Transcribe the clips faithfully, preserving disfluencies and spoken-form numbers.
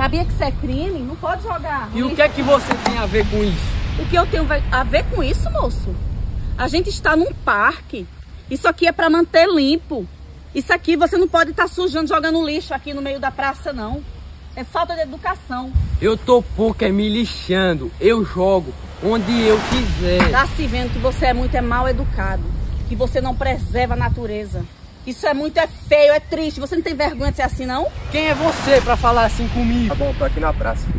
Sabia que isso é crime? Não pode jogar. E o que é que você tem a ver com isso? O que eu tenho a ver com isso, moço? A gente está num parque. Isso aqui é para manter limpo. Isso aqui você não pode estar sujando, jogando lixo aqui no meio da praça, não. É falta de educação. Eu tô pouco é me lixando. Eu jogo onde eu quiser. Tá se vendo que você é muito é mal educado. Que você não preserva a natureza. Isso é muito é feio, é triste. Você não tem vergonha de ser assim, não? Quem é você pra falar assim comigo? Tá bom, tô aqui na praça.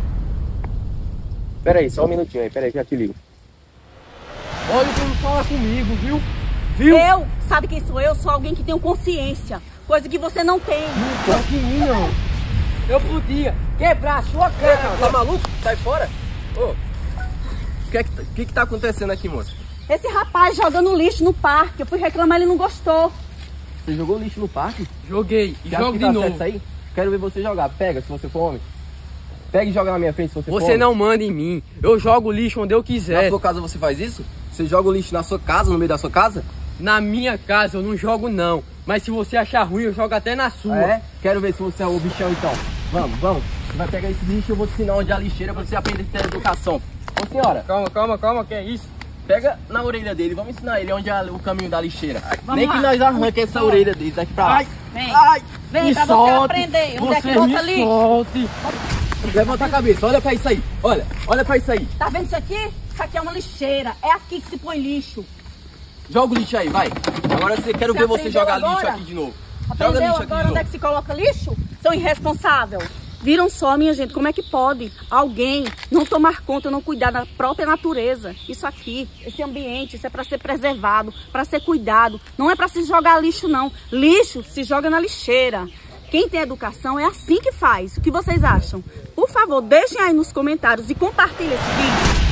Pera aí, só um minutinho aí. Pera aí, já te ligo. Olha como fala comigo, viu? Viu? Eu? Sabe quem sou eu? Sou alguém que tem consciência. Coisa que você não tem. Não toque em mim, não. Eu podia quebrar a sua cara. Cara, tá maluco? Sai fora. Ô, o que, é que, que que tá acontecendo aqui, moça? Esse rapaz jogando lixo no parque. Eu fui reclamar, ele não gostou. Você jogou lixo no parque? Joguei. E Você acha jogo que de tá novo. certo isso aí? Quero ver você jogar. Pega, se você for homem. Pega e joga na minha frente, se você, for Você homem. não manda em mim. Eu jogo lixo onde eu Na quiser. sua casa você faz isso? Você joga o lixo na sua casa, no meio da sua casa? Na minha casa eu não jogo, não. Mas se você achar ruim, eu jogo até na sua. Ah, é? Quero ver se você é o bichão, então. Vamos, vamos. Você vai pegar esse lixo e eu vou te ensinar onde é a lixeira pra você aprender a ter educação. Ô, senhora. Calma, calma, calma. Que é isso? Pega na orelha dele, vamos ensinar ele onde é o caminho da lixeira. Vamos Nem lá. que nós arranquemos essa orelha dele daqui pra lá. Ai, Vem. Ai, Vem me pra solte. você aprender. Onde é que Você bota me ali? solte. levanta a cabeça, olha pra isso aí. Olha, olha pra isso aí. Tá vendo isso aqui? Isso aqui é uma lixeira. É aqui que se põe lixo. Joga o lixo aí, vai. Agora você quero Você ver você aprendeu jogar agora? lixo aqui de novo. Joga Aprendeu lixo aqui agora de onde é novo. que se coloca lixo? São irresponsáveis. Viram só, minha gente, como é que pode alguém não tomar conta, não cuidar da própria natureza? Isso aqui, esse ambiente, isso é para ser preservado, para ser cuidado. Não é para se jogar lixo, não. Lixo se joga na lixeira. Quem tem educação é assim que faz. O que vocês acham? Por favor, deixem aí nos comentários e compartilhem esse vídeo.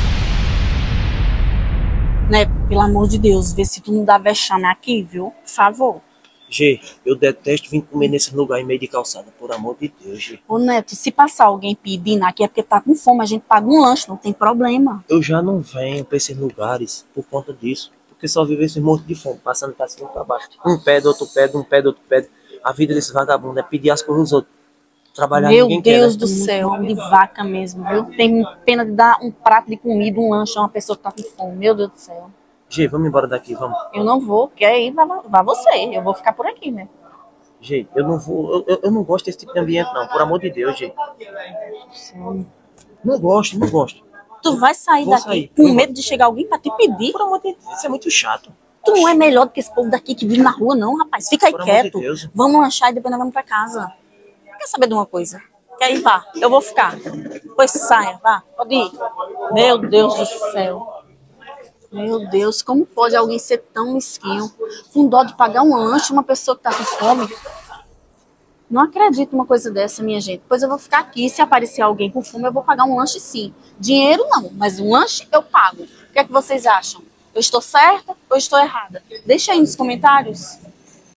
Né, pelo amor de Deus, vê se tu não dá vexame aqui, viu? Por favor. G, eu detesto vir comer nesse lugar em meio de calçada, por amor de Deus, G. Ô Neto, se passar alguém pedindo aqui é porque tá com fome, a gente paga um lanche, não tem problema. Eu já não venho pra esses lugares por conta disso, porque só vive esse monte de fome, passando pra cima e pra baixo. Um pede, outro pede, um pede, outro pede. A vida desse vagabundo é pedir as coisas aos outros. Trabalhar Meu ninguém Deus quer, do né? céu, homem de vaca mesmo, viu? Tem pena de dar um prato de comida, um lanche a uma pessoa que tá com fome, meu Deus do céu. G, vamos embora daqui, vamos. Eu não vou, quer ir, vá, vá você, eu vou ficar por aqui, né? G, eu não vou, eu, eu, eu não gosto desse tipo de ambiente não, por amor de Deus, G. Não gosto, não gosto. Tu vai sair Vou daqui sair. com Vou medo de chegar alguém pra te pedir? Por amor de Deus, isso é muito chato. Tu não é melhor do que esse povo daqui que vive na rua, não, rapaz. Fica aí Por amor de quieto. Deus. Vamos lanchar e depois nós vamos pra casa. Quer saber de uma coisa? Quer ir, vá. Eu vou ficar. Pois saia, vá. Pode ir. Meu Deus do céu. Meu Deus, como pode alguém ser tão mesquinho? Com dó de pagar um lanche uma pessoa que tá com fome? Não acredito numa coisa dessa, minha gente. Pois eu vou ficar aqui. Se aparecer alguém com fome, eu vou pagar um lanche sim. Dinheiro não, mas um lanche eu pago. O que é que vocês acham? Eu estou certa ou estou errada? Deixa aí nos comentários.